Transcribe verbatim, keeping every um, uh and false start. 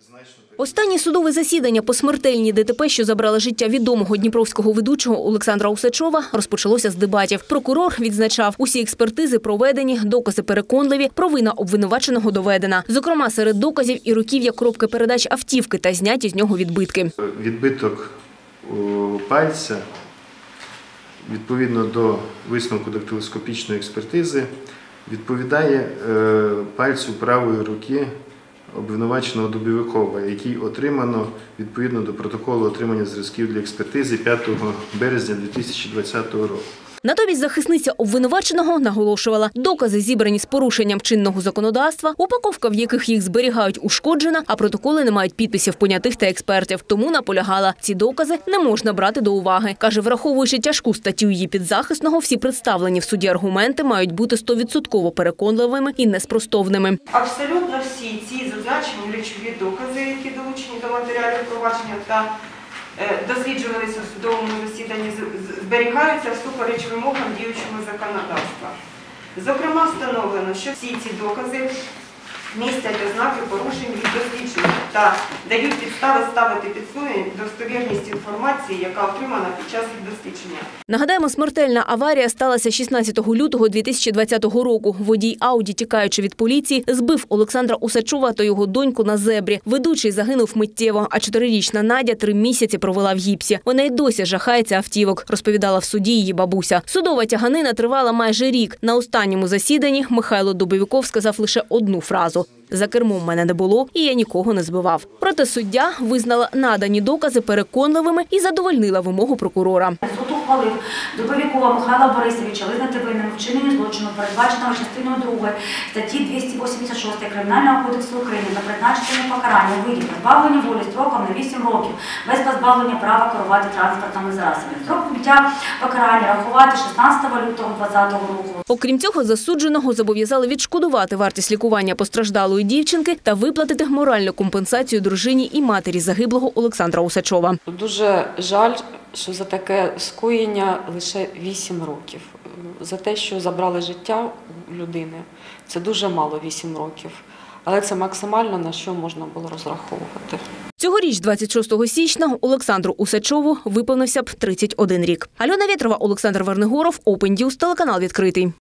Останнє судове засідання по смертельній ДТП, що забрали життя відомого дніпровського ведучого Олександра Усачова, розпочалося з дебатів. Прокурор відзначав, усі експертизи проведені, докази переконливі, провина обвинуваченого доведена. Зокрема, серед доказів і руків'я коробки передач автівки та зняті з нього відбитки. Відбиток пальця, відповідно до висновку дактилоскопічної експертизи, відповідає пальцю правої руки обвинуваченого Дубовикова, який отримано відповідно до протоколу отримання зразків для експертизи п'ятого березня дві тисячі двадцятого року. Натомість захисниця обвинуваченого наголошувала, докази зібрані з порушенням чинного законодавства, упаковка, в яких їх зберігають, ушкоджена, а протоколи не мають підписів понятих та експертів. Тому наполягала, ці докази не можна брати до уваги. Каже, враховуючи тяжку статтю її підзахисного, всі представлені в суді аргументи мають бути стовідсотково переконливими і неспростовними. Абсолютно всі ці зазначені речові докази, які долучені до матеріалів провадження та досліджувалися у судовому засіданні, зберігаються всупереч вимогам діючого законодавства. Зокрема, встановлено, що всі ці докази містять ознаки порушень від досліджень та дають підстави ставити під сумнів достовірність інформації, яка отримана під час їх дослідження. Нагадаємо, смертельна аварія сталася шістнадцятого лютого дві тисячі двадцятого року. Водій Ауді, тікаючи від поліції, збив Олександра Усачова та його доньку на зебрі. Ведучий загинув миттєво, а чотирирічна Надя три місяці провела в гіпсі. Вона й досі жахається автівок, розповідала в суді її бабуся. Судова тяганина тривала майже рік. На останньому засіданні Михайло Дубовиков сказав лише одну фразу: «За кермом мене не було, і я нікого не збивав». Проте суддя визнала надані докази переконливими і задовольнила вимогу прокурора. Суд ухвалив Дубовикова Михайла Борисовича визнати винним у вчиненні злочину, передбаченого частиною другої статті двісті вісімдесят шість Кримінального кодексу України, та призначення покарання у виді позбавлення волі строком на вісім років без позбавлення права керувати транспортними засобами. Строк відбуття покарання рахувати шістнадцятого лютого двадцятого року. Окрім цього, засудженого зобов'язали відшкодувати вартість лікування постраждалої дівчинки та виплатити моральну компенсацію дружині і матері загиблого Олександра Усачова. Дуже жаль, що за таке скоєння лише вісім років. За те, що забрали життя у людини, це дуже мало вісім років. Але це максимально, на що можна було розраховувати. Цьогоріч, двадцять шостого січня, Олександру Усачову виповнився б тридцять один рік. Альона Вєтрова, Олександр Вернигоров, Open News, телеканал «Відкритий».